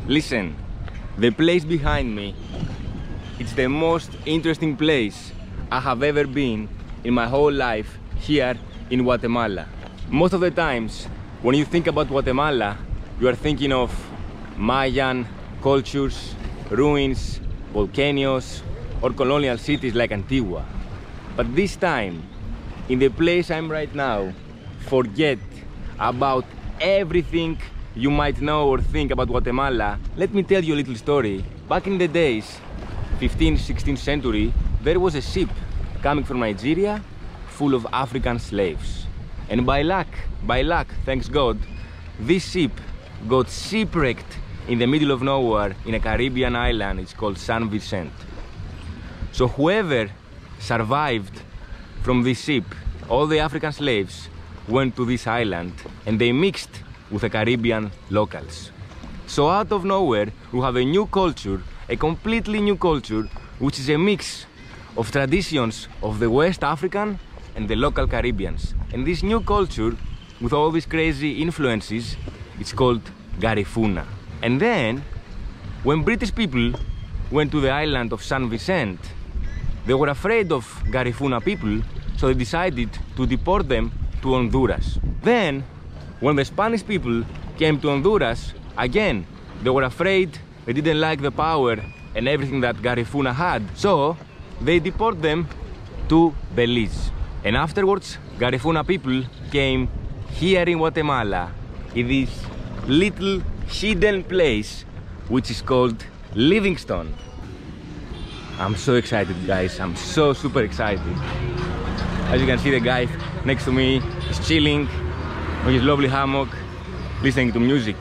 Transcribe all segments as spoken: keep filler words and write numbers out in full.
Listen, the place behind me, it's the most interesting place I have ever been in my whole life here in Guatemala. Most of the times, when you think about Guatemala, you are thinking of Mayan cultures, ruins, volcanoes, or colonial cities like Antigua. But this time, in the place I'm right now, forget about everything you might know or think about Guatemala. Let me tell you a little story. Back in the days, fifteenth, sixteenth century, there was a ship coming from Nigeria full of African slaves. And by luck, by luck, thanks God, this ship got shipwrecked in the middle of nowhere in a Caribbean island. It's called San Vicente. So whoever survived from this ship, all the African slaves went to this island and they mixed with the Caribbean locals. So out of nowhere we have a new culture, a completely new culture, which is a mix of traditions of the West African and the local Caribbeans. And this new culture, with all these crazy influences, it's called Garifuna. And then, when British people went to the island of San Vicente, they were afraid of Garifuna people, so they decided to deport them to Honduras. Then, when the Spanish people came to Honduras, again, they were afraid, they didn't like the power and everything that Garifuna had, so they deported them to Belize. And afterwards, Garifuna people came here in Guatemala, in this little hidden place, which is called Livingstone. I'm so excited, guys. I'm so super excited. As you can see, the guy next to me is chilling on his lovely hammock, listening to music.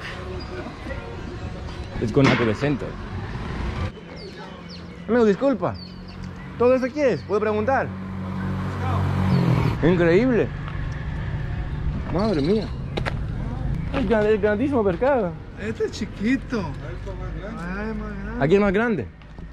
Let's go now to the center. Amigo, disculpa. ¿Todo esto qué es? ¿Puedo preguntar? Increíble. Madre mía. Es el grandísimo pescado. Este es chiquito. Ay, ¿aquí es más grande?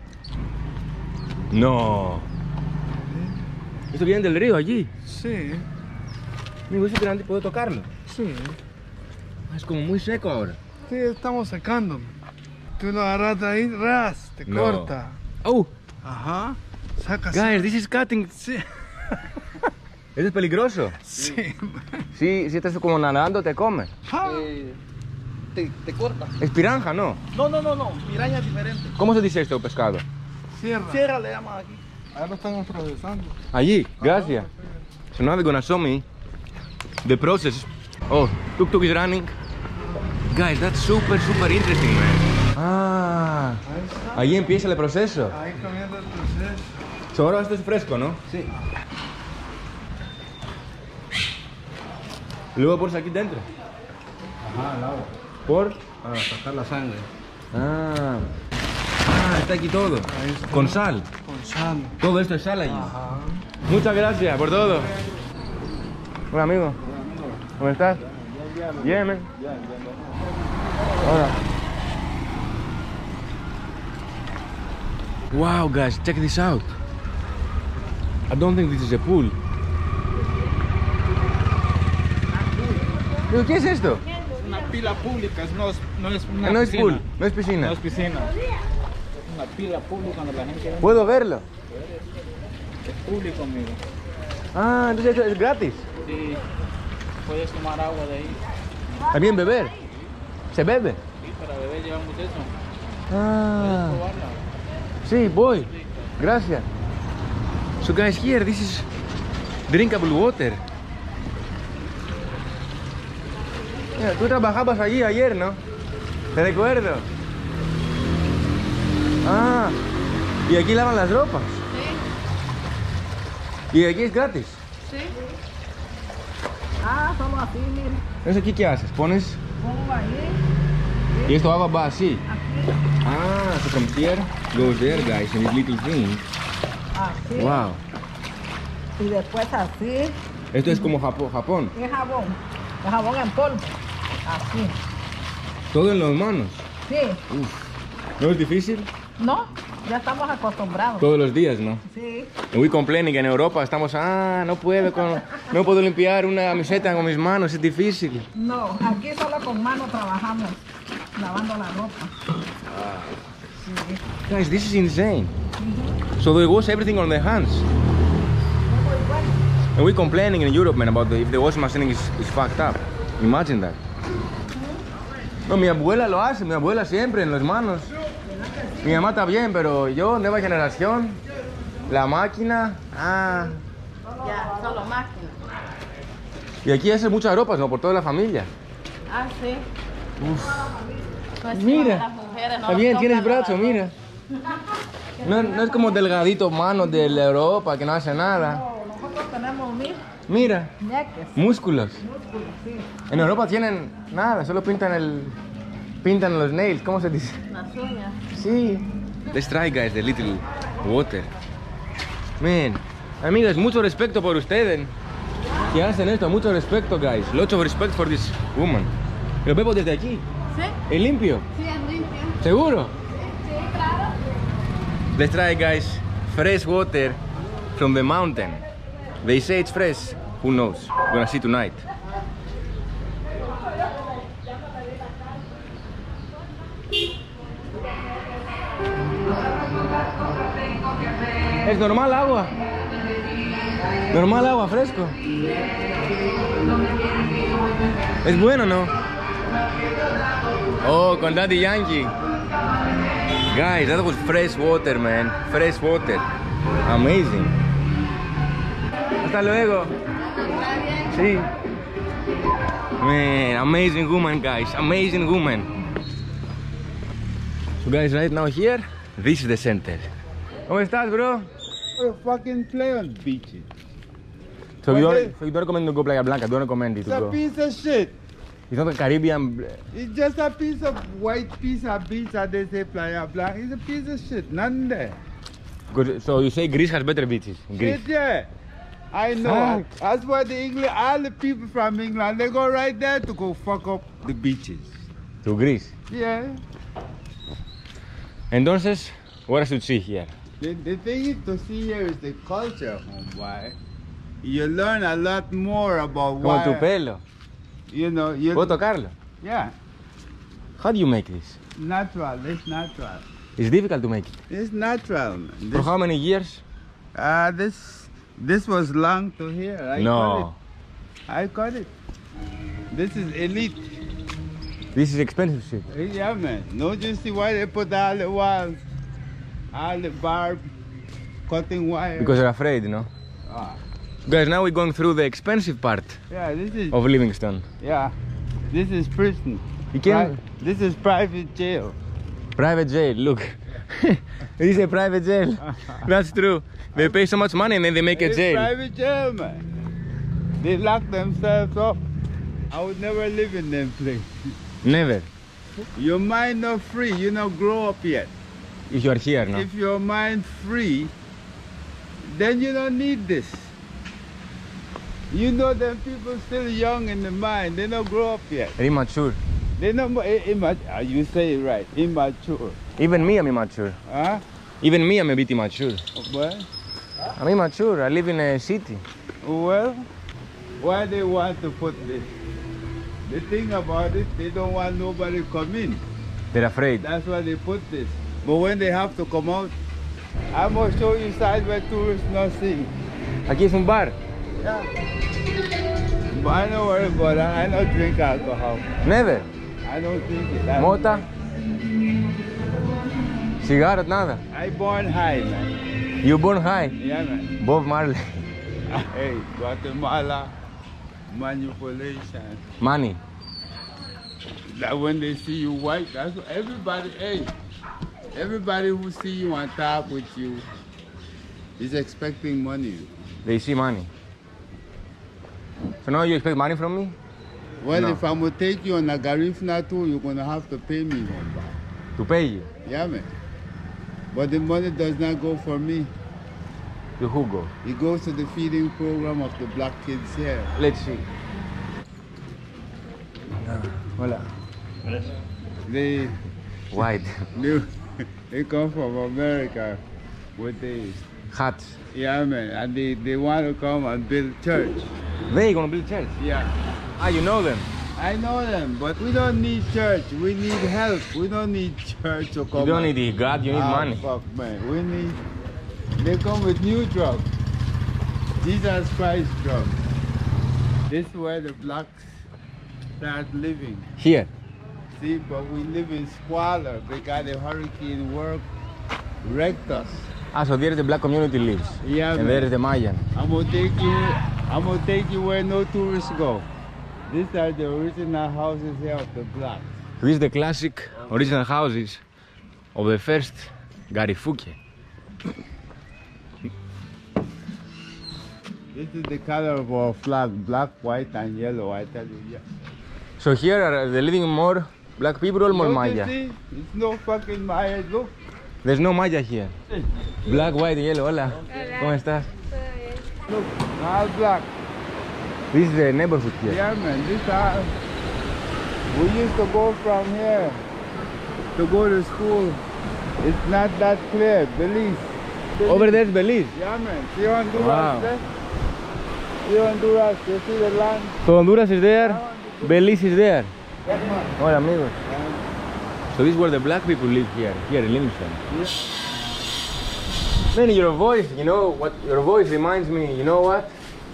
No. ¿Esto viene del río allí? Sí. Amigo, ¿eso es grande? ¿Puedo tocarlo? Sí. Es como muy seco ahora. Sí, estamos secando. Tú lo agarras de ahí, ras, te No. corta. Oh, Ajá. Sacas. guys, this is cutting. Sí. ¿Eso es peligroso? Sí. Sí, si estás como nadando, te come. Ah. Eh, te, te corta. Es piranja, ¿no? No, no, no, no. Piraña diferente. ¿Cómo se dice esto, pescado? Cierra. Sierra le llaman aquí. Ahora lo están atravesando. Allí, gracias. So now they're gonna show me the process. Oh, tuk tuk is running. Guys, that's super, super interesting, man. Ah, Ahí está. allí empieza el proceso. Ahí comienza el proceso. So ahora esto es fresco, ¿no? Sí. Y luego pones aquí dentro. Ajá, al agua. ¿Por? Para sacar la sangre. Ah, ah, está aquí todo. Ahí está. Con sal. Con sal. Todo esto es sal allí. Ajá. Muchas gracias por todo. Hola, amigo. ¿Cómo estás? Bien, man. Hola. Wow, guys, check this out. I don't think this is a pool. ¿Qué es esto? Una pila pública, no es, no es una No es piscina. pool, no es piscina. No es piscina. Una pila pública donde la gente entra. ¿Puedo verlo? Es público, amigo. Ah, entonces esto es gratis. Sí. Puedes tomar agua de ahí. También beber. ¿Se bebe? Sí, para beber llevamos eso. Ah. Puedes probarla. Sí, voy. Gracias. So guys, here, this is drinkable water. Mira, tú trabajabas allí ayer, ¿no? Te recuerdo. Ah, y aquí lavan las ropas. Sí. Y aquí es gratis. Sí. Ah, solo así, mire. Entonces, ¿aquí qué haces? Pones... Pongo ahí, Y esto agua va así. aquí, Ah, so from here goes there, guys, in this little thing. así. Wow. Y después así. Esto es como Japo- Japón. Es jabón. Es jabón en polvo. Así. Todo en las manos. Sí. ¿No es difícil? No, ya estamos acostumbrados. Todos los días, ¿no? Sí. And we complaining que en Europa estamos, ah, no puedo, con, no puedo limpiar una camiseta con mis manos, es difícil. No, aquí solo con mano trabajamos, lavando la ropa. Guys, this is insane. So they wash everything on their hands. And we're complaining in Europe, man, about the, if the washing machine is, is fucked up. Imagine that. No, mi abuela lo hace, mi abuela siempre en las manos. Mi mamá está bien, pero yo, nueva generación, la máquina, ah. Ya, solo máquina. Y aquí hace muchas ropas, ¿no? Por toda la familia. Ah, sí. Pues sí, Mira, las mujeres no está bien, nos tienes tocan brazo, lavar. mira. No, no es como delgadito mano de la Europa que no hace nada. No, nosotros tenemos mil Mira, ñeques. músculos. Músculos, sí. En Europa tienen nada, solo pintan el... Pintan los nails, ¿cómo se dice? Las uñas. Sí. Let's try, guys, the little water. Man, amigas, mucho respeto por ustedes. Que hacen esto, mucho respeto, guys. Lots of respect for this woman. Lo bebo desde aquí. ¿Sí? ¿Es limpio? Sí, es limpio. ¿Seguro? Sí, claro. Let's try, guys, fresh water from the mountain. They say it's fresh. Who knows? We're gonna see tonight. Es normal agua. Normal agua, fresco. Es bueno, ¿no? Oh, con Daddy Yankee. Guys, that was fresh water, man. Fresh water. Amazing. Hasta luego. Sí. Man, amazing woman, guys. Amazing woman. So, guys, right now here, this is the center. ¿Cómo estás, bro? You fucking play on beaches. So you What don't, is- so you don't recommend to go Playa Blanca, you don't recommend it It's to a go. piece of shit. It's not a Caribbean. It's just a piece of white piece of beach that they say Playa Blanca. It's a piece of shit. None there. Because, so you say Greece has better beaches. Greece. Shit, yeah. I know. Fact. That's why the English, all the people from England, they go right there to go fuck up the beaches. To Greece. Yeah. Entonces, what I should see here? The, the thing is to see here is the culture, homeboy. You learn a lot more about Como why. tu pelo. You know, you. ¿Puedo tocarlo? Yeah. How do you make this? Natural. It's natural. It's difficult to make it. It's natural, man. For This, how many years? uh, this this was long to here. I No. cut it. I cut it. This is elite. This is expensive shit. Yeah, man. No, you see why they put all the walls, all the barb, cutting wire. Because they're afraid, no? Ah, Guys, now we're going through the expensive part yeah, this is of Livingstone. yeah, this is prison. You can Pri- This is private jail. private jail. Look, this is a private jail. That's true. They pay so much money and then they make a It's jail. private jail, man. They lock themselves up. I would never live in them place. Never. Your mind not free. You not grow up yet. If you are here, no? If your mind free, then you don't need this. You know them people still young in the mind. They don't grow up yet. They're immature. They not mo- i- imma- You say it right. Immature. Even me, I'm immature. Huh? Even me, I'm a bit immature. Well, I'm immature. I live in a city. well, why they want to put this? The thing about it, they don't want nobody come in. They're afraid. That's why they put this. But when they have to come out, I'm gonna show you side where tourists not see. Aquí es un bar. Yeah. But I don't worry about that. I don't drink alcohol. Never. I don't drink it. I, Mota. Cigarros, nada. I born high, man. You born high. Yeah, man. Bob Marley. Hey, Guatemala, manipulation. Money. That when they see you white, that's what everybody, hey, everybody who see you and talk with you is expecting money. They see money. So now you expect money from me? Well, No. if I'm gonna take you on a Garifuna tour, you're gonna have to pay me one back. To pay you. Yeah, man. But the money does not go for me. To who go? It goes to the feeding program of the black kids here. Let's see. Hola. They, White. they, they come from America with the, Hats. yeah, man, and they, they want to come and build church. They gonna build church. Yeah. Ah, you know them. I know them, but we don't need church. We need help. We don't need church to come. You don't and- need God, you need Ah, money. Fuck, man. We need. They come with new drugs. Jesus Christ drugs. This is where the blacks start living. Here. See, but we live in squalor because the hurricane work wrecked us. Ah, so there the black community lives. Yeah, And man. there is the Mayan. I'm gonna take you. I'm gonna take you where no tourists go. These are the original houses here of the blacks. These are the classic original houses of the first Garifuke. This is the color of our flag: black, white, and yellow. I tell you, yeah. So here are the living more black people or more Don't you Maya? see? It's no fucking Maya. Look. There's no Maya here. Black, white, yellow. Hola. ¿Cómo estás? Look, all black. This is the neighborhood here. Yeah, man. This are. We used to go from here to go to school. It's not that clear. Belize. Over there is Belize. Yeah, man. See Honduras Wow. there? See Honduras. You see the land? So Honduras is there, Belize is there. Hola amigos. So this is where the black people live here, here in Livingston. Man, your voice, you know what? Your voice reminds me, you know what?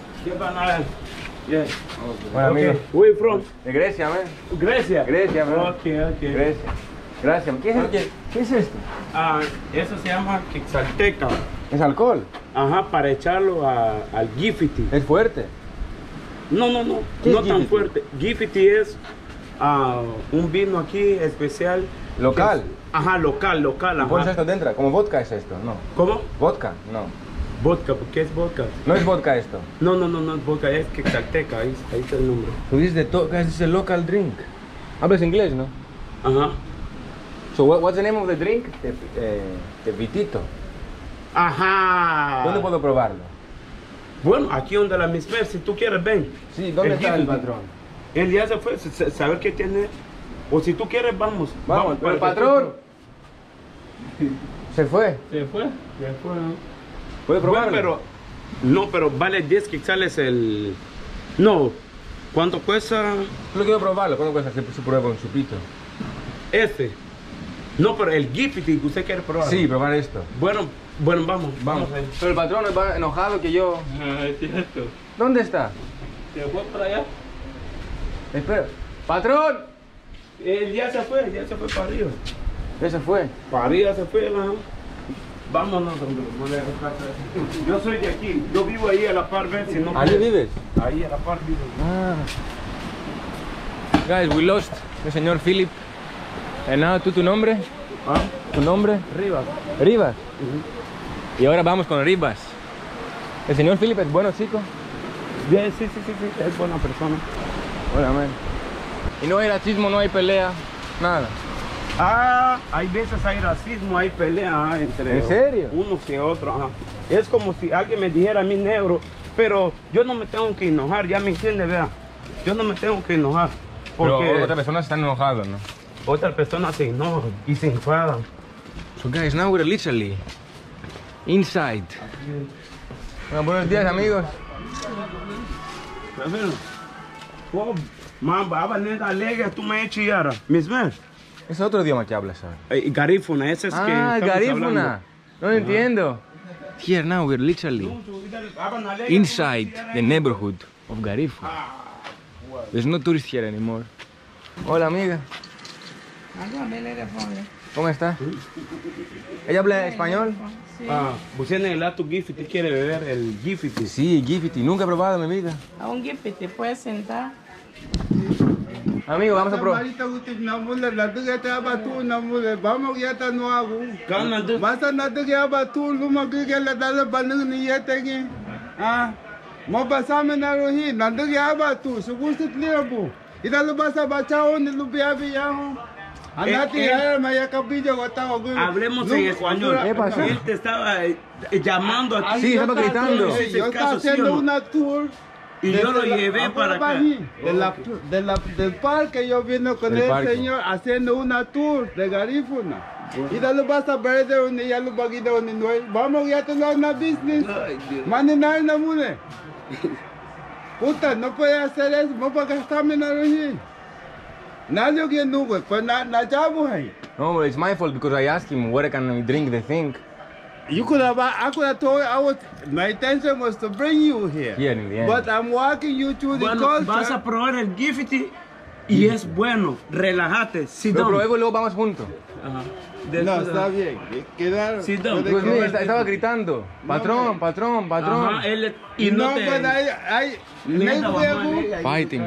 Yes. Hola amigos. Where you from? De Grecia, man. Grecia. Grecia, man. Okay, okay. Grecia. Gracias. ¿Qué es, qué, qué es esto? Ah, eso se llama Quixalteca. Es alcohol. Ajá, para echarlo a- al Gifiti. Es fuerte. No, no, no, ¿Qué es no tan Gifiti? fuerte. Gifiti es ah, un vino aquí especial. Local. Es- ajá, local, local. ¿Y pones Ajá. esto dentro? ¿Como vodka es esto? No. ¿Cómo? ¿Vodka? No. Vodka, ¿qué es vodka? No es vodka esto. No, no, no, no es vodka, es Quixalteca, ahí, ahí está el nombre. So this is the to- this is a local drink. Hablas inglés, ¿no? Ajá. So what, what's the name of the drink? Te, eh, tepitito. Ajá. ¿Dónde puedo probarlo? Bueno, aquí donde la misma, si tú quieres, ven. Sí, ¿dónde está el Gifiti. patrón? Él ya se fue, s- s- saber qué tiene. O si tú quieres, vamos. Vamos, pero el para que patrón se fue. tú- Se fue, se fue. ¿Puede Bueno, probarlo? pero, no, pero vale diez quetzales el... No, ¿cuánto cuesta Solo quiero probarlo. ¿Cuándo cuesta que se prueba con su pito? este? No, pero el Gifiti que usted quiere probar. Sí, probar esto. Bueno, bueno, vamos, Vamos. vamos. ahí. Pero el patrón va enojado que yo... Ah, es cierto. ¿Dónde está? ¿Se fue para allá? Espera. ¡Patrón! Él ya se fue, ya se fue para arriba. Ya se fue. Para arriba se fue, ¿no? Vámonos, hombre. no le hagas caso. Yo soy de aquí, yo vivo ahí a la par, ven, si no... ¿Allí vives? Ahí a la par vivo. Ah. Guys, we lost the señor Philip. And now, ¿tú tu nombre? ¿Ah? ¿Tu nombre? Arriba. Rivas. Y ahora vamos con Rivas. El señor Philip es bueno, chico. Sí, sí, sí, sí, sí, es buena persona. Hola, man. Y no hay racismo, no hay pelea, nada. Ah, hay veces hay racismo, hay pelea ah, entre ¿En serio? unos y otros. Ajá. Es como si alguien me dijera a mí negro, pero yo no me tengo que enojar, ya me entiende, vea. Yo no me tengo que enojar. Porque Pero otras personas están enojadas, ¿no? otras personas se enojan y se enfadan. So guys, now we're literally inside. Bueno, buenos días, amigos. Tá vendo? Pô, mas baba nem alegre, tu me chiara. Mismo? Es otro idioma que hablas ahora. Eh, garífuna, ese es que Ah, estamos garífuna. No lo entiendo. Here now we're literally hablando. inside the neighborhood of Garifuna. There's no tourist here anymore. Hola, amiga. ¿Cómo está? ¿Ella habla español? Ah, você nem lá tu Gifiti quiere beber el Gifiti. Sí, Gifiti. Nunca he probado en mi vida. A un gift te puedes sentar. Amigo, vamos a probar. Marita utik namule la duga ta batu namule vamos ya ta no agu. Kana du. Masa na duga batu luma duga la dala banu ni yetegi. Ah. Mo basame na rohi na duga batu sugusit liabu. Ida lu basa bachao ni lu bia bia ho. Anati Eh, eh. ya maya kapillo gota ogu. Hablemos en español. ¿Qué pasó? Él te estaba eh, llamando aquí. Sí, estaba gritando. Sí, sí, Yo estaba caso, ¿sí o haciendo no? una tour. Y yo lo desde la- llevé para acá. De la, de la, del parque yo vine con Del el parque. señor haciendo una tour de Garífuna. Y de lo vas a ver de donde ya lo va a quitar donde no hay. Vamos ya a tener una business. Ay, Dios. Mane nada na mune. Puta, no puede hacer eso, no puede gastarme nada allí. Now you can do it, but not not jabu hai. No, but it's my fault because I asked him where can I drink the thing. You could have, I could have told, I was, my intention was to bring you here. Here in the end. But I'm walking you through the Bueno, culture. vas a probar el Gifty y es bueno. Relájate. Sit Lo down. probé y luego vamos juntos. Ajá. No, Después- está bien. Quedar. Sit down. puede Pues mira, quedar- esta- estaba gritando. Patrón, hombre. patrón, patrón. Ajá, él y no, No, te... but I, I, Neta, next vamos a level. ver. Fighting.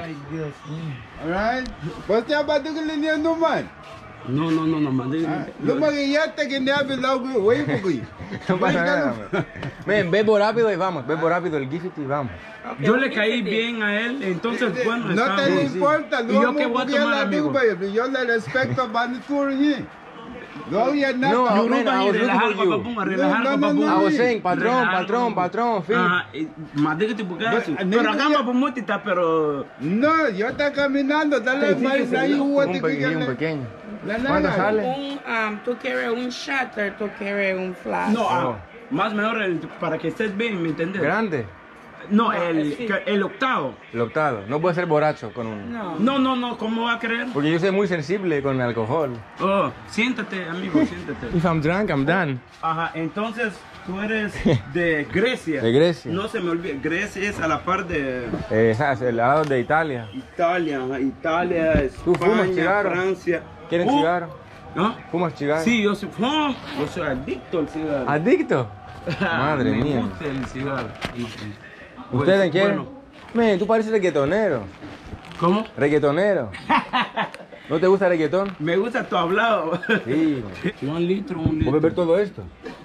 Alright. What's that about to get in the man? No, no, no, no, man. Look at ya te que ne habe logo, wait for you. No pasa nada, man. Ven, bebo rápido y vamos. Bebo rápido el Gifty y vamos. Yo le caí bien a él, entonces, bueno, No está te bien. importa, ¿Y yo no qué me voy a voy a tomar, la amigo? baby. Yo le respeto a the tour here. No, ya nada. No, Yo man, no I voy a was looking relajar, for you. papá, a relajar, No, no, papá. no, I no. was saying, patrón, Relajar, patrón, papá. patrón, Phil. Ajá, y más de que te buscas. But, Pero nigga, acá, ya- papá, motita, pero... No, yo está caminando, dale Sí, más sí, sí, ahí sí. hubo Un te pequeño, un que pequeño. La ¿Cuánto nada. sale? Un, um, tú quieres un shatter, tú quieres un flash. No, ah, Oh. más mejor el- para que estés bien, ¿me entiendes? Grande. No, No, el, sí. que- el octavo. El octavo. No puede ser borracho con un... No. No, no, no, ¿cómo va a creer? Porque yo soy muy sensible con el alcohol. Oh, siéntate, amigo, siéntate. If I'm drunk, I'm done. Ajá, entonces tú eres de Grecia. De Grecia. No se me olvide, Grecia es a la par de Eh, ¿sabes? El lado de Italia. Italia, ajá, Italia, ¿Tú fumas España, cigarro? Francia. ¿Quieren Uh, cigarro? ¿Ah? ¿Fumas cigarro? Sí, yo soy, oh, yo soy adicto al cigarro. ¿Adicto? Madre Me mía. gusta el cigarro. Y- y- pues, ¿Ustedes quieren? bueno, Men, tú pareces reggaetonero. ¿Cómo? Reggaetonero. ¿No te gusta el reggaetón? Me gusta tu hablado. Sí. Un litro, un ¿Puedes litro. beber todo esto?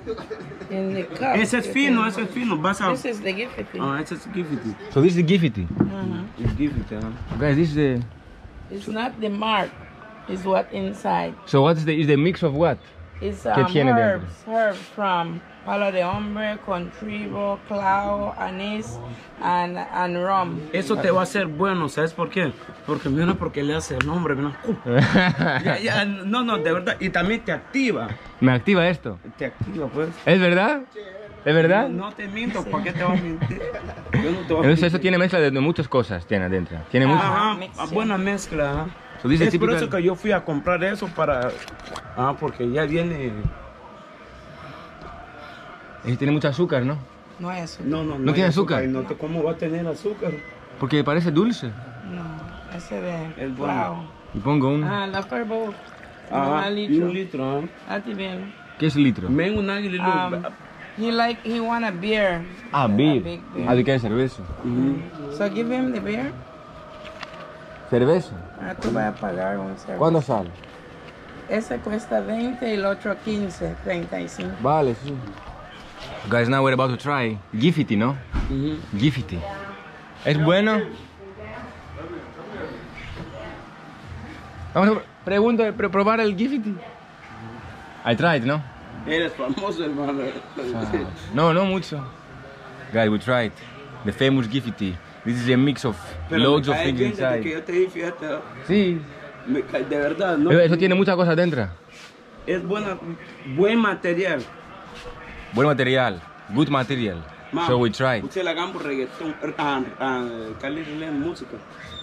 In the cup. Ese es fino, ese es fino. Vas a... This is the Gifty. Ah, ese es Gifty. So this is Gifty. Uh-huh. Es Gifty, ajá. Guys, this is the... It's not the mark, it's what inside. So what is the, is the mix of what? It's ¿Qué um, tiene dentro? herbs, herbs from palo de hombre, contribo, clavo, anís, and, and rum. Eso te va a hacer bueno, ¿sabes por qué? Porque mira, porque le hace el nombre, mira. Uh, ya, ya, no, no, de verdad. Y también te activa. Me activa esto. Te activa, pues. ¿Es verdad? ¿Es verdad? No, no te miento, ¿para qué te vas a mentir? Yo no te voy a Entonces eso mentir. tiene mezcla de, de muchas cosas, tiene adentro. Tiene mucho. Ajá, Mixing. buena mezcla. Ajá. So this is Es por typical- eso que yo fui a comprar eso para... Ah, porque ya viene... Y tiene mucho azúcar, ¿no? No es eso. No, no, ¿No tiene hay azúcar? Y no te- ¿Cómo va a tener azúcar? Porque parece dulce. No, ese de El bueno. clavo. Y pongo un... Ah, la ferbo. Ajá, Un y litro. un litro. ¿ah? A ti bien. ¿Qué es litro? Men un águila. Um, he like, he want a beer. Ah, A beer. big beer. Ah, ¿de qué es cerveza? So give him the beer. ¿Cerveza? Ah, tú vas a pagar un cerveza. ¿Cuándo sale? Ese cuesta veinte y el otro quince, treinta y cinco. Vale, sí. Guys, now we're about to try Gifty, ¿no? Gifty. ¿Es bueno? Vamos a preguntar, pre- probar el Gifty. I tried, ¿no? Eres famoso, hermano. No, no mucho. Guys, we tried the famous Gifty. This is a mix of Pero loads me of cae things bien desde que inside. yo te di, fíjate. Sí. Me cae- de verdad, ¿no? Pero eso tiene muchas cosas dentro. Es buena, buen material. Buen material. Good material. Ma'am, So we tried. Usted la hagamos reggaetón, ah, ah, Cali Rilén, música.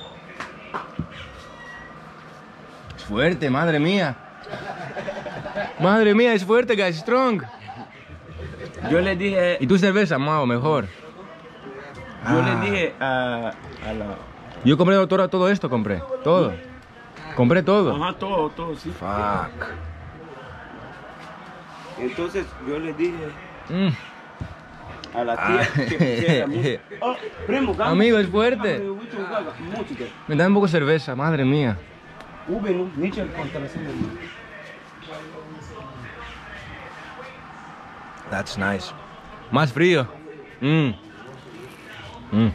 Es fuerte, madre mía. Madre mía, es fuerte, guys, strong. Yo le dije, ¿Y tu cerveza, Mao, mejor? yo Ah. le dije a, a la... Yo compré todo, todo esto, compré. Todo. Compré todo. Ajá, todo, todo, sí. Fuck. Entonces yo le dije Mm. a la tía Ah. que pusiera música. Oh, primo, gama. Amigo, es fuerte. Gama, mucho, gaga, música. Me dan un poco de cerveza, madre mía. Ube, ¿no? Nietzsche contra la cena. That's nice. Más frío. Mm. Mm.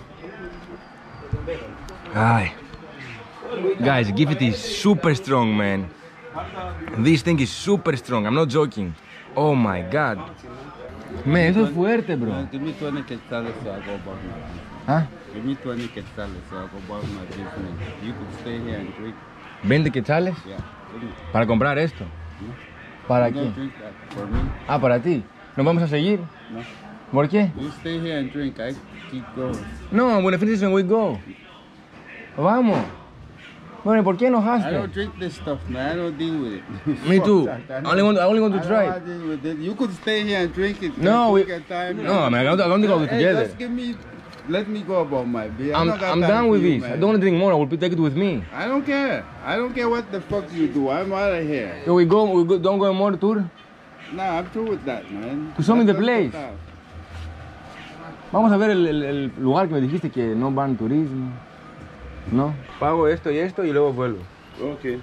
Ay. Guys, Gifty is super strong, man. This thing is super strong. I'm not joking. Oh my god. Man, eso es fuerte, bro. Give me twenty quetzales so I go about my business. ¿Ah? Give me twenty quetzales so I go about my business. You could stay here and drink. ¿veinte quetzales? Yeah. Give me. Para comprar esto. ¿Para No quién? drink that for me. Ah, para ti. ¿Nos vamos a seguir? No. ¿Por qué? You stay here and drink. I keep going. No, when I finish when we go. Vamos. Bueno, ¿por qué I enojaste? don't drink this stuff, man. I don't deal with it. Me Fuck too. that. I only want, I only want I to don't try wanna it. deal with it. You could stay here and drink it. No, we we, get time. no, man, I don't, I don't think I'll be Hey, together. just give me, let me go about my beer. I'm, not got I'm time done for with you, this. man. I don't want to drink more. I will take it with me. I don't care. I don't care what the fuck you do. I'm out of here. So we go, we go, don't go more tour. Nah, I'm through with that, man. To show me the Let's place. fuck out. Vamos a ver el, el, el lugar que me dijiste que no van turismo. No. Pago esto y esto y luego vuelvo. Okay.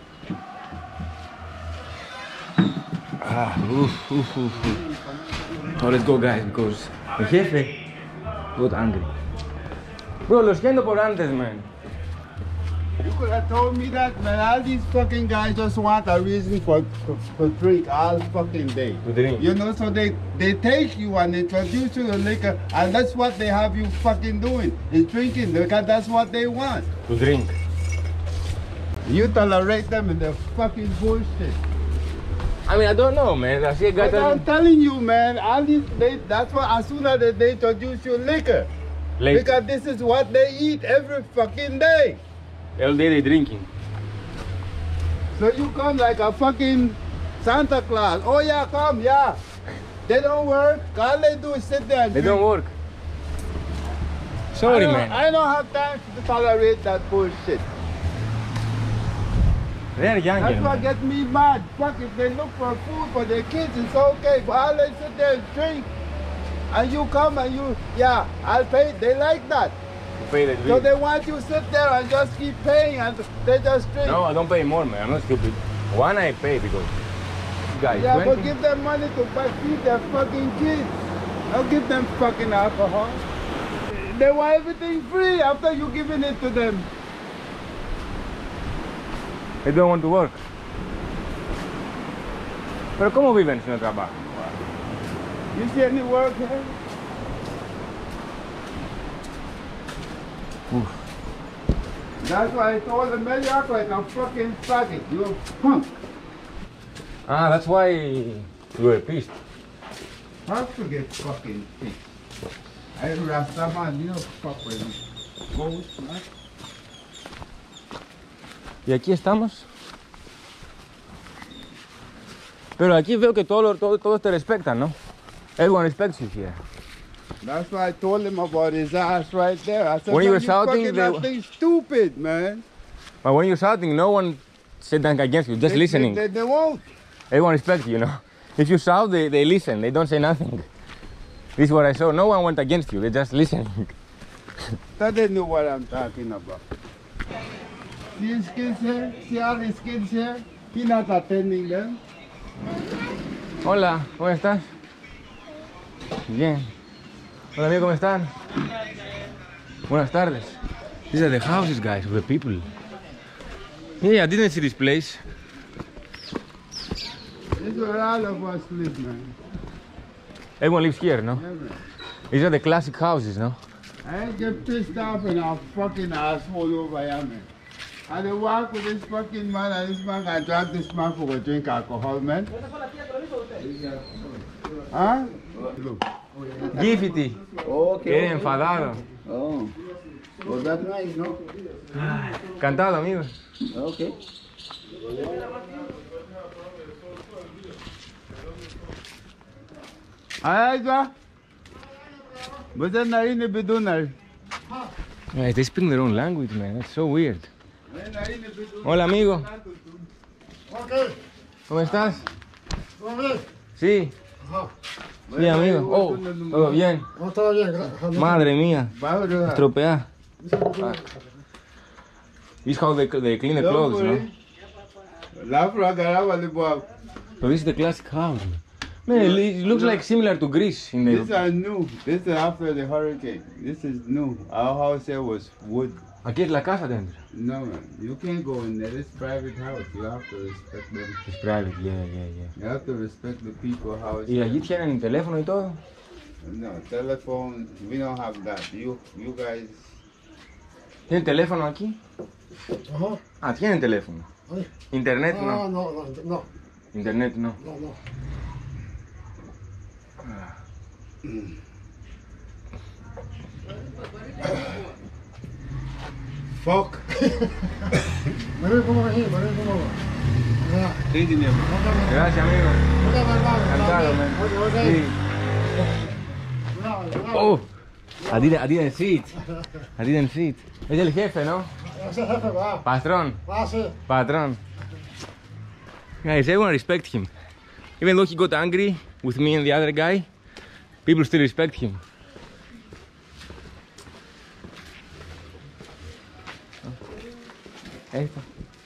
Ah, uf, uf, uf, uf. So let's go, guys, because el jefe got angry. Bro, lo siento por antes, man. You could have told me that, man. All these fucking guys just want a reason for for, for drink all fucking day. To drink. You know, so they they take you and introduce you to liquor, and that's what they have you fucking doing is drinking because that's what they want. To drink. You tolerate them in their fucking bullshit. I mean, I don't know, man. I see a guy But I'm telling telling you, man. All these they that's what as soon as they, they introduce you liquor, Late. because this is what they eat every fucking day. All day they drinking. So you come like a fucking Santa Claus. Oh yeah, come, yeah. They don't work. All they do is sit there and They drink. don't work. Sorry, I don't, man. I don't have time to tolerate that bullshit. They're young, That's man. what gets me mad. Fuck, if they look for food for their kids, it's okay. But all they sit there and drink. And you come and you, yeah, I'll pay. They like that. Pay the So bill. they want you to sit there and just keep paying and they just drink. No, I don't pay more, man. I'm not stupid. One I pay because guys, Yeah, but twenty. give them money to buy feed their fucking kids. Don't give them fucking alcohol. They want everything free after you giving it to them. They don't want to work. Pero ¿cómo viven si no trabajan? You see any work here? That's why I told them, man, you act like a fucking faggot. You're a punk. Ah, that's why you were pissed. How to get fucking pissed? I Rasta man, you know, fuck with me. Ghost, man. Y aquí estamos. Pero aquí veo que todos todo, todos te respetan, ¿no? Everyone respects you here. That's why I told him about his ass right there. I said, When you "Man, were shouting, fucking they- that thing stupid, man. But when you're shouting, no one said anything against you, just They- listening. They, they, they won't. Everyone respects you, you know. If you shout, they, they listen, they don't say nothing. This is what I saw. No one went against you, they just listening. Thought they knew what I'm talking about. See his kids here? See all his kids here? He not attending them. Hola, ¿cómo estás? Bien. Hola amigo, ¿cómo están? Buenas tardes. These are the houses, guys, of the people. Yeah, I didn't see this place. This is where all of us live, man. Everyone lives here, no? Yeah, man. These are the classic houses, no? I get pissed off and I'll fucking asshole over here, man. And they walk with this fucking man and this man can drag this man for a drink alcohol, man. Huh? Look. Gifty. Okay. Eh, enfadado. Oh. Was that nice, no? Cantado, amigo. Okay. Aywa. Basta na rin ibidunar. Guys, they speak their own language, man. That's so weird. Hola, amigo. ¿Cómo estás? Sí. Sí, amigo. Oh, todo bien. No, todo bien, gracias. Madre mía. Bárbaro. Estropeada. This is how they, they clean the clothes, no? La agarraba de boa. So this is the classic house. Man, it it looks like similar to Greece in These the... are new. This is after the hurricane. This is new. Our house here was wood. Aquí es la casa dentro. No, man. You can't go in there. This private house. You have to respect them. Es private, yeah, yeah, yeah. You have to respect the people house. ¿Y allí tienen teléfono y todo? No, telephone. We don't have that. You, you guys. ¿Tienen teléfono aquí? Ajá. Ah, tienen teléfono. Ay. Internet No, no. no, no, no, Internet no. no, no. Fuck. Gracias, amigo. Encantado, man. Sí. Oh, I didn't, I didn't see it. I didn't see it. Es el jefe, ¿no? Patrón. Patrón. Guys, everyone respect him. Even though he got angry with me and the other guy, people still respect him. Esto.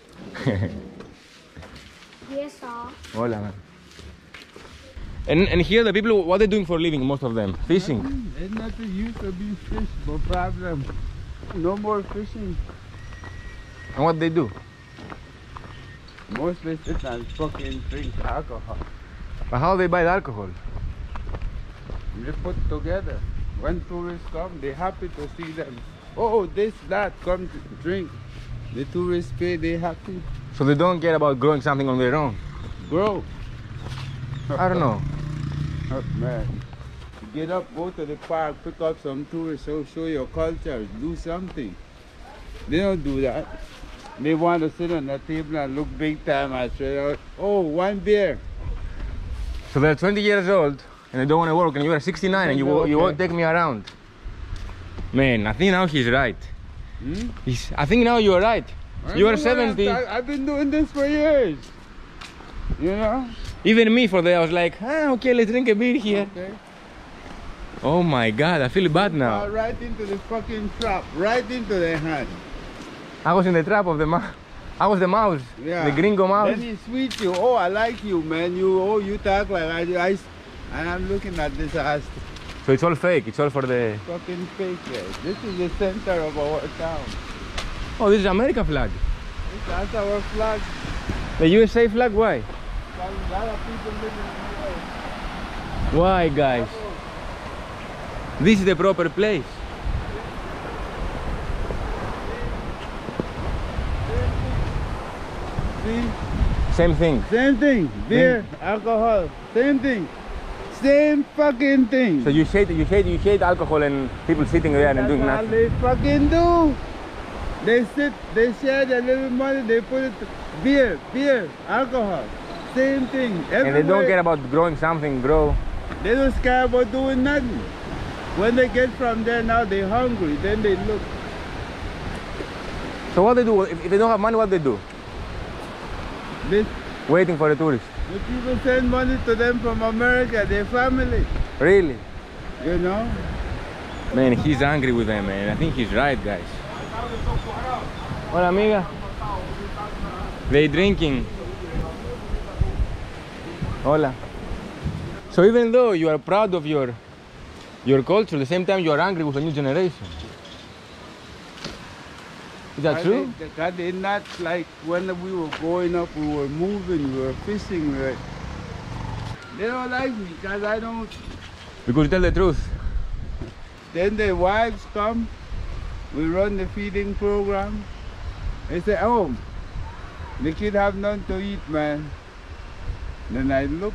Yes, sir. Hola, man. And, and here the people, what are they doing for a living, most of them? Fishing. It's not the used to be fish, but problem. No more fishing. And what they do? Mostly sit and fucking drink alcohol. But how they buy the alcohol? They put together. When tourists come, they're happy to see them. Oh, this, that, come to drink. The tourists pay, they happy. So they don't care about growing something on their own? Grow. I don't know. Oh, man. Get up, go to the park, pick up some tourists, show, show your culture, do something. They don't do that. They want to sit on the table and look big time and say, oh, one beer. So they're twenty years old and they don't want to work, and you are sixty-nine and you, Okay. you won't take me around. Man, I think now he's right. Hmm? He's, I think now you're right. You are seventy. I've, I've been doing this for years. You know? Even me for that, I was like, ah, okay, let's drink a beer here. Okay. Oh my God, I feel bad Uh, now. right into the fucking trap, right into the hand. I was in the trap of the mouse. I was the mouse, Yeah. the gringo mouse. Then he sweet you. Oh, I like you, man. You, oh, you talk like I, I and I'm looking at this ass. So it's all fake, it's all for the... Fucking fake. Yeah. This is the center of our town. Oh, this is America flag. This, that's our flag. The U S A flag, why? A lot of people living in the U S. Why, guys? This is the proper place. See? Same thing. Same thing. Beer, alcohol, same thing. Same fucking thing. So you hate, you hate, you hate alcohol and people sitting there and That's doing all nothing. they fucking do. They sit, they share their little money, they put it beer, beer, alcohol. Same thing. And they don't Everywhere. care about growing something, grow. They don't care about doing nothing. When they get from there now, they're hungry. Then they look. So what they do, if, if they don't have money, what they do? This, Waiting for the tourists. the people send money to them from America, their family. Really? You know? Man, he's angry with them, man. I think he's right, guys. Hola, amiga. They drinking. Hola. So even though you are proud of your your culture, at the same time you are angry with the new generation. Is that true? They, they, they're not like when we were growing up, we were moving, we were fishing. We were, they don't like me because I don't. Because you tell the truth. Then their wives come, we run the feeding program. They say, oh, the kid have nothing to eat, man. Then I look,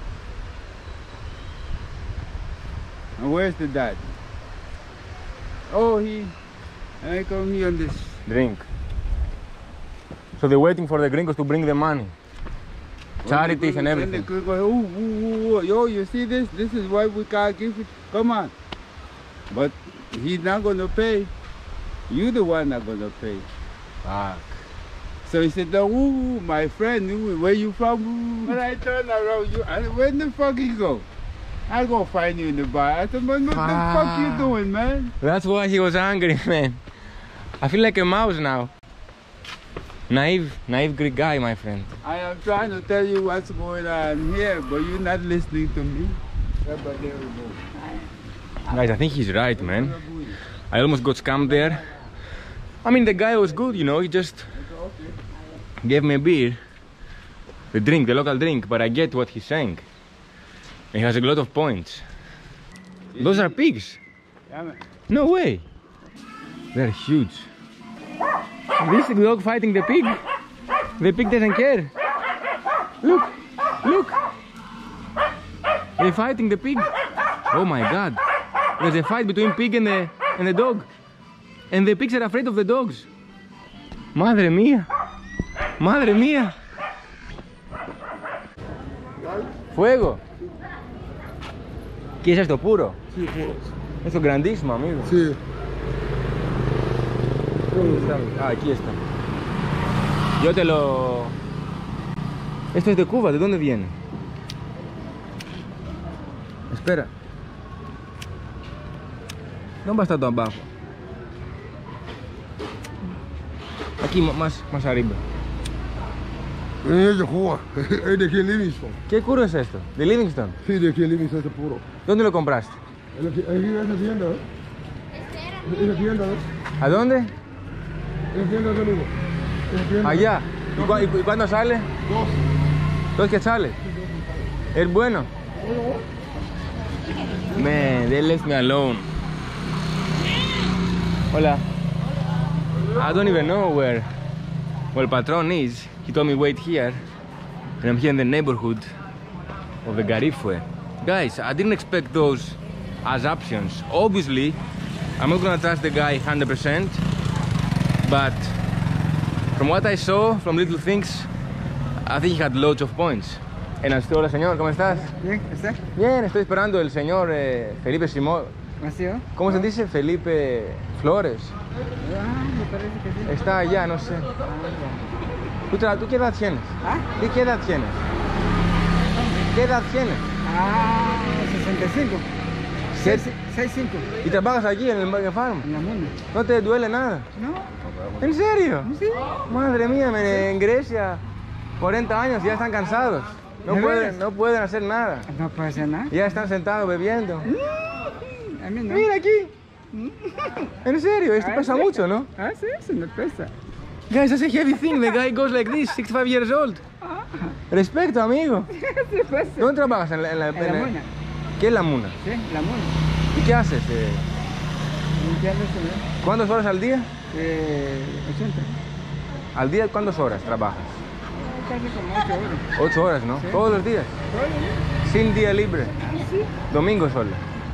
and where's the dad? Oh, he, I come here on this. Drink. So they're waiting for the gringos to bring the money. Charities and everything. When they go, ooh, ooh, ooh, yo, you see this? This is why we can't give it. Come on. But he's not going to pay. You the one not going to pay. Fuck. So he said, no, ooh, my friend, ooh, where you from? Ooh. When I turn around, you, I, where the fuck you go? I'll go find you in the bar. I said, man, what Fuck. the fuck you doing, man? That's why he was angry, man. I feel like a mouse now. Naive, naive Greek guy, my friend. I am trying to tell you what's going on here, but you're not listening to me. Yeah, but there we go. Guys, I think he's right, man. I almost got scammed there. I mean, the guy was good, you know, he just gave me a beer. The drink, the local drink, but I get what he's saying. He has a lot of points. Those are pigs. Yeah, man. No way. They're huge. This dog fighting the pig. The pig doesn't care. Look, look. They're fighting the pig. Oh my God. There's a fight between pig and the, and the dog. And the pigs are afraid of the dogs. Madre mia. Madre mía. Fuego. ¿Qué es esto? ¿Puro? Sí, puro. Esto es grandísimo, amigo. Sí. ¿Dónde está? Ah, aquí está. Yo te lo... Esto es de Cuba, ¿de dónde viene? Espera. ¿Dónde está todo abajo? Aquí, más, más arriba. Es de Cuba. Es de aquí Livingston. ¿Qué curo es esto? ¿De Livingston? Sí, de aquí Livingston, este puro. ¿Dónde lo compraste? Es aquí en esa tienda, ¿eh? Es la tienda, ¿eh? ¿A dónde? Es la tienda, amigo. Es la tienda. Allá. ¿Y, cu y, y cuándo sale? Dos. ¿Dos que sale? ¿Es bueno? Man, they left me alone. Hola. I don't even know where where Patron is. He told me wait here, and I'm here in the neighborhood of the Garifue. Guys, I didn't expect those as options. Obviously, I'm not gonna trust the guy one hundred percent, but from what I saw, from little things, I think he had loads of points. En el hola señor, ¿cómo estás? Bien, ¿está? Bien, estoy esperando el señor eh, Felipe Simón. ¿Así va? ¿Cómo se dice? Felipe Flores. Ah, me parece que sí. Está allá, no sé. ¿Tú, tra- ¿Tú qué edad tienes? ¿Ah? ¿Y qué edad tienes? ¿Qué edad tienes? Ah, sesenta y cinco. ¿Qué? sesenta y cinco. ¿Y trabajas aquí en el Burger Farm? En la munda. ¿No te duele nada? No, ¿En serio? sí. Madre mía, me- en Grecia, cuarenta años, ya están cansados. No ¿De pueden, veras? no pueden hacer nada. No puede hacer nada. Ya están sentados bebiendo. A mí no. Mira aquí. En serio, esto Ah, pesa ¿sí? mucho, ¿no? Ah, sí, eso me pesa. Guys, that's a heavy thing. The guy goes like this, sixty-five years old. Respecto, amigo. Sí pesa. ¿Dónde trabajas? En la, en la, En la en la- muna. ¿Qué es la muna? Sí, la muna. ¿Y qué haces? Eh, Limpiando eso, ¿no? ¿Cuántas horas al día? Eh, ochenta. ¿Al día cuántas horas trabajas? Casi como ocho horas. Ocho horas, ¿no? Sí. Todos los días. Sin día libre. Domingo solo.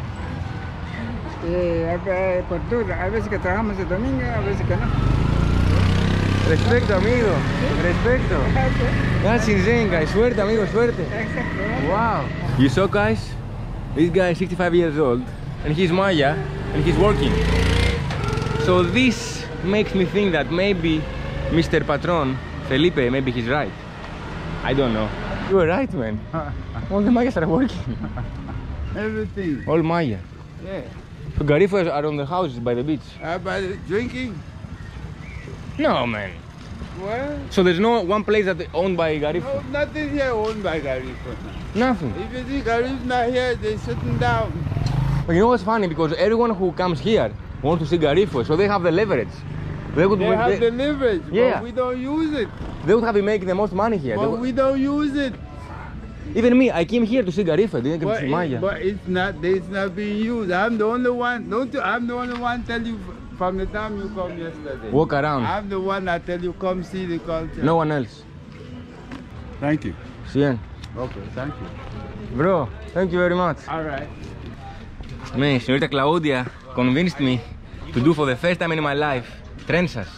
Eh, eh, por turno. A veces que trabajamos el domingo, a veces que no. Respecto, amigo. Respecto. That's insane, guys. Suerte, amigo, suerte. Exacto. Wow. You saw, guys? This guy is sixty-five years old, and he's Maya, and he's working. So this makes me think that maybe Mister Patron, Felipe, maybe he's right. I don't know. You were right, man. All the Mayas are working. Everything. All Maya. Yeah. The Garifas are on the houses by the beach. Everybody drinking. No, man. Well, So there's no one place that owned by Garif? no, nothing here owned by Garifo. Nothing. If you see Garif's not here, they're sitting down. But you know what's funny? Because everyone who comes here wants to see Garifo, so they have the leverage. They would, They they, have the leverage, Yeah. but we don't use it. they would have been making the most money here. They But would- we don't use it. Even me, I came here to see Garifo, didn't come But, to see it, Maya. but it's not. It's not being used. I'm the only one. Don't you, I'm the only one tell you f- from the time you come yesterday. Walk around. I'm the one that tell you come see the culture. No one else. Thank you. Cien. Okay, thank you. Bro, thank you very much. All right. Man, señorita Claudia convinced me to do for the first time in my life trenzas.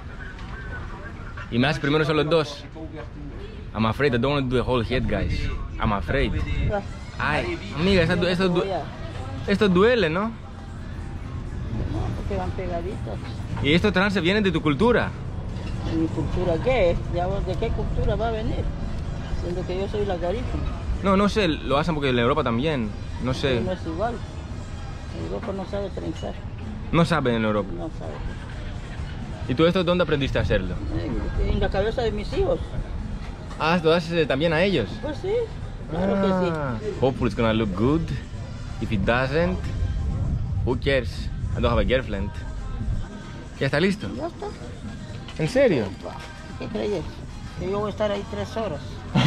Y me hace primero solo dos. I'm afraid I don't want to do the whole head, guys. I'm afraid. Ay, amiga, esto, esto, du- esto duele, ¿no? Porque van pegaditos. Y estos trances vienen de tu cultura. ¿Mi cultura qué? ¿Ya vos de qué cultura va a venir? Siendo que yo soy la Garifo. No, no sé, lo hacen porque en Europa también. No sé, Pero no es igual. Europa no sabe trenzar. no saben en Europa. No sabe. ¿Y tú esto dónde aprendiste a hacerlo? Eh, En la cabeza de mis hijos. Ah, lo haces eh, también a ellos. Pues sí. Claro que sí. Ah, hopefully it's gonna look good. If it doesn't, who cares? I don't have a girlfriend. ¿Ya está listo? Ya está. ¿En serio? ¿Qué crees? Que yo voy a estar ahí tres horas.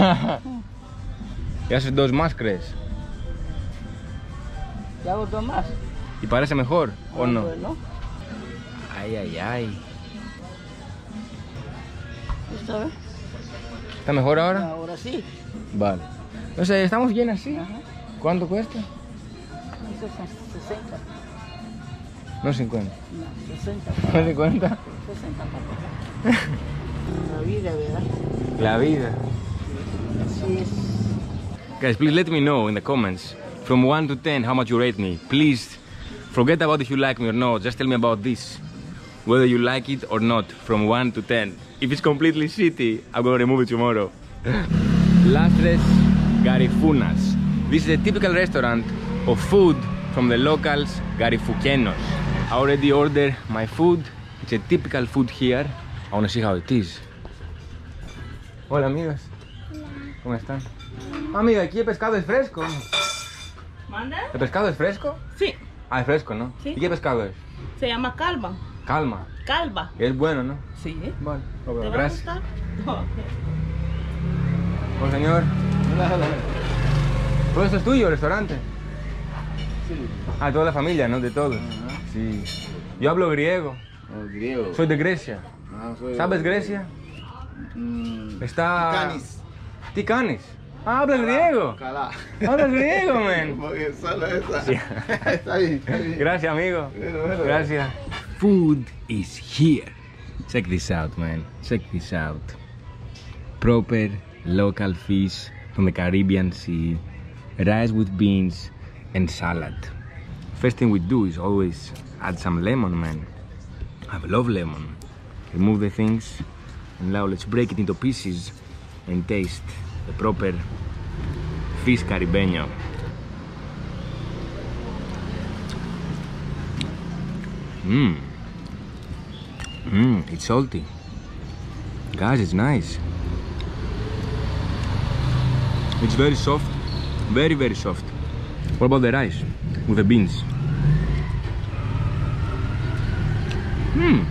Y haces dos más, ¿crees? Ya hago dos más. ¿Y parece mejor o no? Pues no. Ay, ay, ay. ¿Está bien? ¿Está mejor ahora? Ahora sí. Vale. O sea, estamos bien así. Ajá. ¿Cuánto cuesta? Eso son sesenta. No cincuenta. No, sesenta. ¿No cincuenta? sesenta, papá. La vida, ¿verdad? La vida. Así es. Guys, please let me know in the comments from one to ten how much you rate me. Please forget about if you like me or not. Just tell me about this, whether you like it or not, from one to ten. If it's completely shitty, I'm gonna remove it tomorrow. Lastres Garifounas. This is a typical restaurant of food from the locals Garifuquenos. I already ordered my food. It's a typical food here. I wanna see how it is. Hola, amigas. ¿Cómo están? Amiga, aquí el pescado es fresco. ¿Manda? ¿El pescado es fresco? Sí. Ah, es fresco, ¿no? Sí. ¿Y qué pescado es? Se llama calva. Calma. Calva. Es bueno, ¿no? Sí. Vale. ¿Te va a Gracias. gustar? Ok. Oh, señor. ¿Todo esto es tuyo, el restaurante? Sí. Ah, toda la familia, ¿no? De todos. Ajá. Sí. Yo hablo griego. Oh, griego. Soy de Grecia. Ah, soy- ¿Sabes Grecia? Mm. Está... Tikanis. Tikanis. Ah, habla griego. Ojalá. Habla griego, man. Porque solo esa. Sí. Está bien, está bien. Gracias, amigo. Bueno, bueno. Gracias. Food is here. Check this out, man. Check this out. Proper local fish from the Caribbean Sea, rice with beans and salad. First thing we do is always add some lemon, man. I love lemon. Remove the things and now let's break it into pieces and taste the proper fish caribeño. Mmm. Mmm, it's salty. Guys, it's nice. It's very soft. Very, very soft. What about the rice with the beans? Mmm.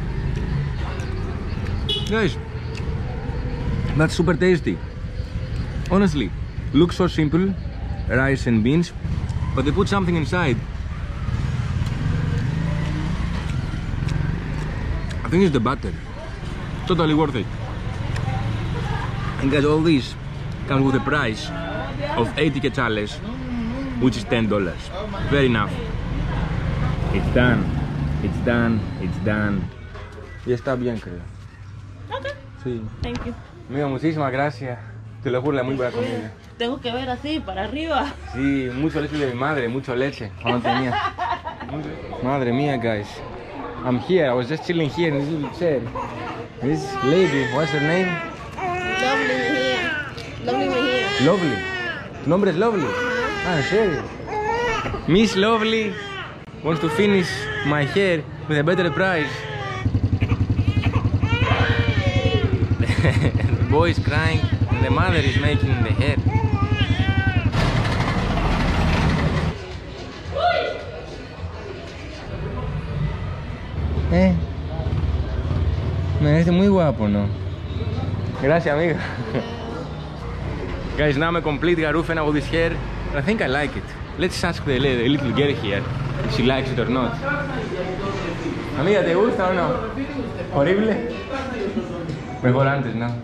Guys, that's super tasty. Honestly, looks so simple, rice and beans, but they put something inside. I think it's the butter. Totally worth it. And guys, all this comes with the price of eighty quetzales, which is ten dollars. Fair enough. It's done. It's done. It's done. Y está bien, creo. Ok. Sí. Thank you. Amigo, muchísimas gracias. Te lo juro, la muy buena comida. Tengo que ver así, para arriba. Sí, mucho leche de mi madre, mucho leche. Cuando tenía. Madre mía, guys. I'm here. I was just chilling here in this little chair. This lady, what's her name? Lovely Mejía. Lovely Mejía. Lovely. ¿Tu nombre es Lovely? Ah, ¿en serio? Miss Lovely wants to finish my hair with a better price. The boy is crying and the mother is making the hair. Eh. Me ves muy guapo, ¿no? Gracias, amiga. Guys, now I'm a complete garufena with this hair. And I think I like it. Let's ask the, the little girl here if she likes it or not. Amiga, ¿te gusta o no? ¿Horrible? Mejor antes, ¿no?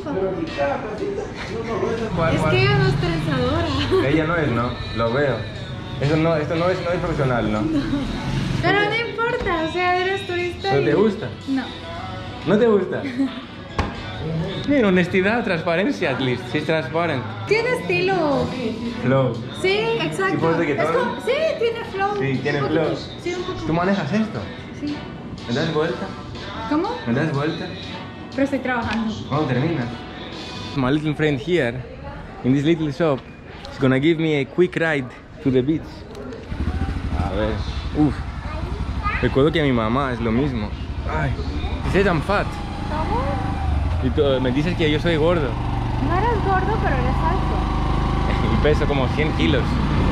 ¿Cuál, Es cuál? que ella no es trenzadora. Ella no es, ¿no? Lo veo. Eso no, esto no es, no es profesional, ¿no? Pero no importa, o sea, eres turista. ¿Pero y- te gusta? No. ¿No te gusta? Mira, honestidad, transparencia, at least. Sí, es transparent. Tiene estilo. Flow. Sí, exacto. ¿Y por reggaetón? Es como- sí, tiene flow. Sí, tiene Un poquito. flow. Sí, un poco. ¿Tú manejas esto? Sí. ¿Me das vuelta? ¿Cómo? ¿Me das vuelta? Pero estoy trabajando. ¿Cuándo termina? My little friend here, in this little shop, is gonna give me a quick ride to the beach. A ver, uff. Recuerdo que a mi mamá es lo mismo. Ay, she says I'm fat. ¿Cómo? Y tú, me dices que yo soy gordo. No eres gordo, pero eres alto. Y peso como cien kilos.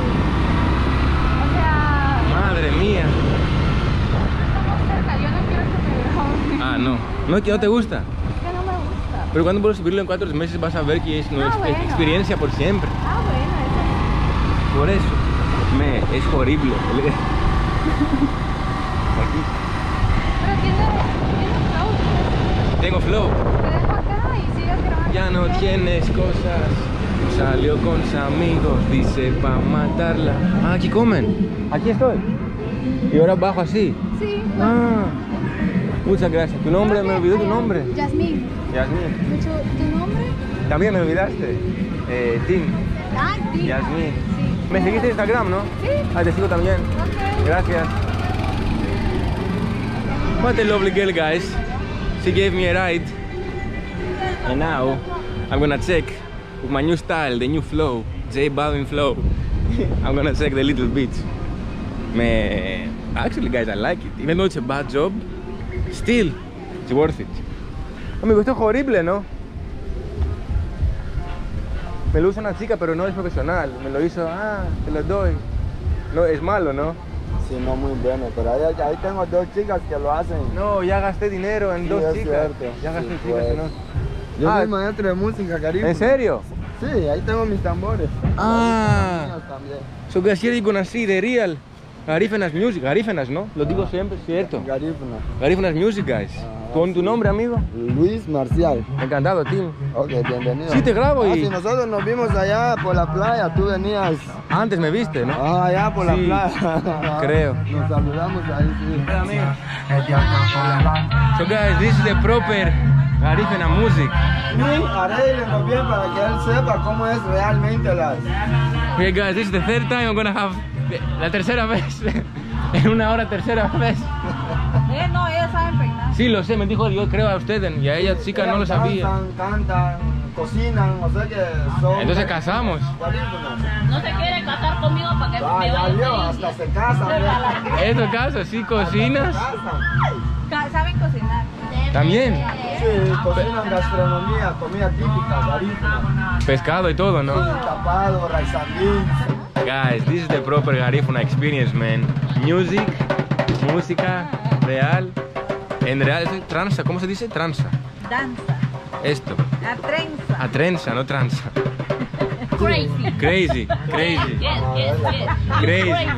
O sea, Madre mía. estamos cerca. Yo no quiero que me vean. Ah, no. ¿No, que no te gusta? Es que no me gusta. Pero cuando vuelvas a subirlo en cuatro meses vas a ver que es, no Ah, es bueno. experiencia por siempre. Ah, bueno, Por eso. Me, es horrible. Aquí. eso. Pero tiene, tiene flow. Tengo flow. Te dejo acá y sigues grabando. Ya no tienes cosas. Salió con sus amigos, dice pa' matarla. Ah, aquí comen. Aquí estoy. Y ahora bajo así. Sí. Ah. Muchas gracias. ¿Tu nombre? Me olvidó tu nombre. Yasmín. Yasmín. Mucho, ¿tu nombre? También me olvidaste. Eh, Tim. Ah, sí. Yasmín. Sí. Me seguiste en Instagram, ¿no? Sí. Ah, te sigo también. Ok. Gracias. What a lovely girl, guys. She gave me a ride. And now I'm gonna check with my new style, the new flow, J Balvin flow. I'm gonna check the little beach. Me, actually, guys, I like it. Even though it's a bad job, still, it's worth it. Amigo, esto es horrible, ¿no? Me lo usa una chica, pero no es profesional. Me lo hizo, ah, te lo doy. No, es malo, ¿no? Sí, no muy bueno, pero ahí, ahí tengo dos chicas que lo hacen. No, ya gasté dinero en Sí, dos es chicas. cierto. Ya gasté Sí, chicas pues. en dos. Yo Ah, soy maestro de música, cariño. ¿En serio? Sí, ahí tengo mis tambores. Ah. Los míos también. So que así con así de real. Garífenas Music, Garífenas, ¿no? Lo digo siempre, ¿cierto? Garífuna. Garífenas Music, guys. ¿Con tu nombre, amigo? Luis Marcial. Encantado, Tim. Ok, bienvenido. Sí, te grabo Ah, y- si nosotros nos vimos allá por la playa, tú venías. Antes me viste, ¿no? Ah, allá por Sí, la playa. creo. Nos saludamos ahí, sí. Hola, amigo. So guys, this is the proper Garífena Music. Sí, arréglenos bien para que él sepa cómo es realmente las. Okay, guys, this is the third time I'm gonna have... La tercera vez. En una hora, tercera vez. Eh, no, ellas saben peinar. Sí, lo sé, me dijo, yo creo a usted. Y a ella, chica, no lo sabía. Cantan, cantan, cocinan, o sea que son. Entonces casamos. Garífunas. No se quiere casar conmigo para que Ah, me ya vaya vio, a hasta se casan. ya. En tu caso, sí, cocinas. Casan. Saben cocinar. También. Sí, cocinan gastronomía, comida típica, garífuna. Pescado y todo, ¿no? Tapado, raizandín. Guys, this is the proper Garífuna experience, man. Music, música real. En real, es tranza, ¿cómo se dice? Tranza. Danza. Esto. La trenza. A trenza, no tranza. Crazy. Crazy, crazy, Yes, yes, yes. crazy.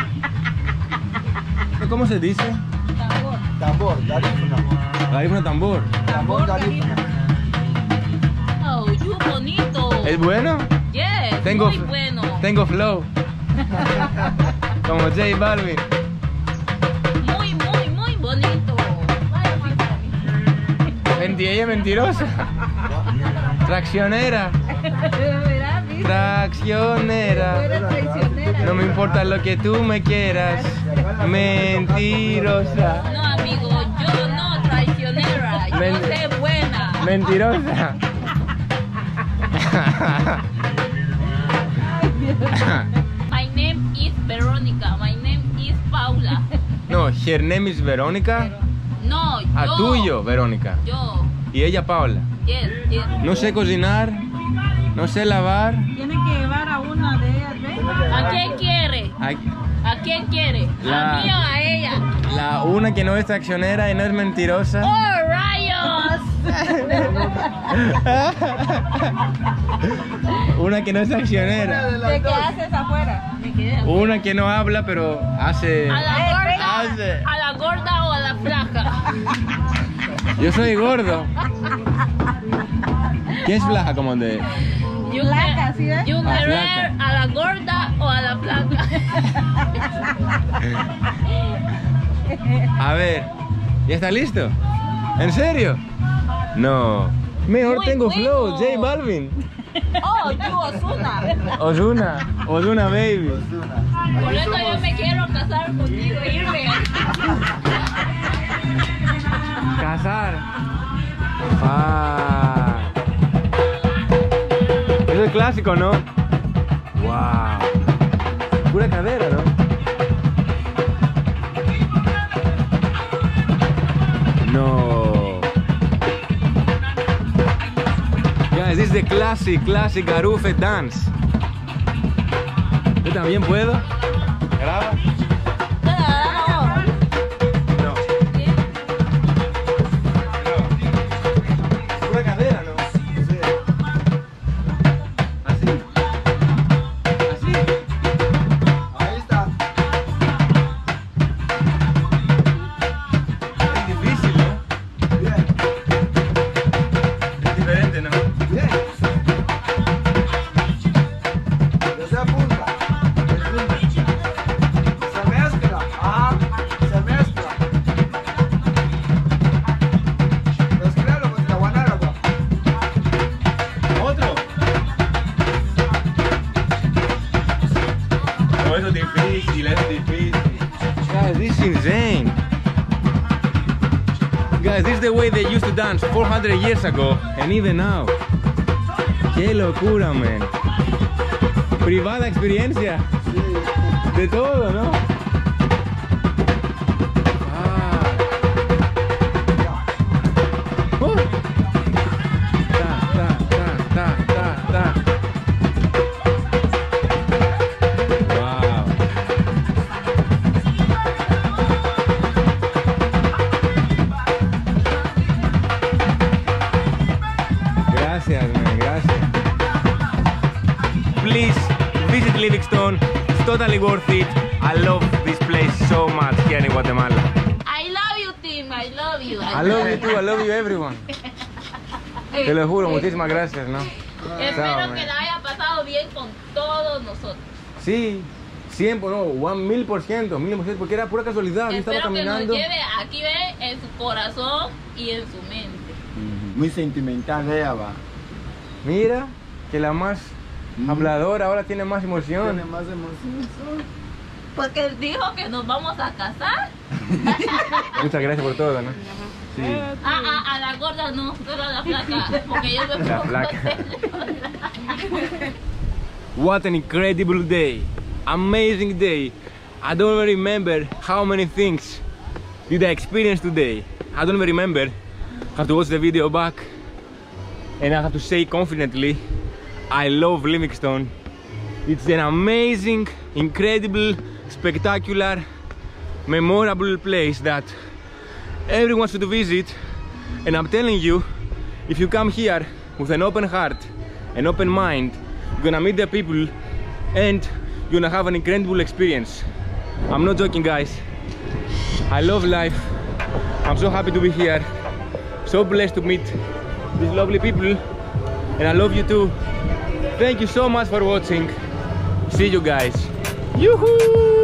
¿Cómo se dice? Tambor. Tambor, garífuna. Garífuna tambor. Tambor, garífuna. Oh, you bonito. ¿Es bueno? Yes, Tengo, muy bueno. tengo flow. Como J Balvin. Muy, muy, muy bonito. Menti- ella es mentirosa. Traccionera. ¿Verdad, viste? Traccionera. Tú eres traicionera. No me importa lo que tú me quieras. Mentirosa. No, amigo, yo no traicionera. Yo Men- sé buena. Mentirosa. My name is Verónica. My name is Paula. No, her name is Verónica. No, yo. A tuyo, Verónica. Yo. Y ella, Paula. Yes, yes. No sé cocinar. No sé lavar. Tiene que llevar a una de ellas, ¿ves? ¿A quién quiere? Ay, ¿A quién quiere? La- ¿A mí o a ella? la una que no es traccionera y no es mentirosa. ¡Oh, rayos! Una que no es traccionera. ¿De qué haces afuera? Me quedé afuera. Una que no habla, pero hace... ¿A la gorda? Hace. ¿A la gorda o a la flaca? Yo soy gordo. ¿Quién es flaca como de...? You flaca, ¿sí ves? You Ah, querer flaca. a la gorda o a la flaca. A ver, ¿ya está listo? ¿En serio? No. Mejor Muy tengo bueno. flow, J Balvin. Oh, you Ozuna. Ozuna, Ozuna baby. Por eso yo me quiero casar contigo e irme. Casar. Ah. Eso es clásico, ¿no? Wow. Pura cadera, ¿no? No. Guys, this is the classic, classic Garufe dance. ¿Yo también puedo? ¿Graba? No. Pura cadera, ¿no? Así. Así. Ahí está. Es difícil, ¿no? Bien, Es diferente, ¿no? bien. Desde punta. No, eso es difícil, eso es difícil. Guys, this is insane. Guys, this is the way they used to dance four hundred years ago, and even now. Qué locura, man. Privada experiencia. De todo, ¿no? Ah. Uh. Ta, ta, ta, ta, ta, ta. Wow. Gracias, man, gracias. Please visit Livingstone. It's totally worth it. I love this place so much here in Guatemala. I love you, Tim. I love you. I love you too. I love you everyone. Te lo juro, muchísimas gracias, ¿no? Espero Chao, que man. la haya pasado bien con todos nosotros. Sí, siempre, no, one mil por ciento, mil por ciento, porque era pura casualidad. Yo estaba Espero que nos caminando. lleve aquí, ve, en su corazón y en su mente. Muy sentimental ella va. Mira, que la más habladora ahora tiene más emoción. Tiene más emoción. Porque él dijo que nos vamos a casar. Muchas gracias por todo, ¿no? Sí. Ah, ah, a la gorda no, solo a la flaca. Porque yo me La pongo flaca. celosa. What an incredible day. Amazing day. I don't even remember how many things did I experience today. I don't even remember. I have to watch the video back. And I have to say confidently, I love Livingstone. It's an amazing, incredible, spectacular, memorable place that everyone should visit. And I'm telling you, if you come here with an open heart, an open mind, you're gonna meet the people and you're gonna have an incredible experience. I'm not joking, guys. I love life. I'm so happy to be here. So blessed to meet these lovely people. And I love you too. Thank you so much for watching. See you guys. Yoo-hoo!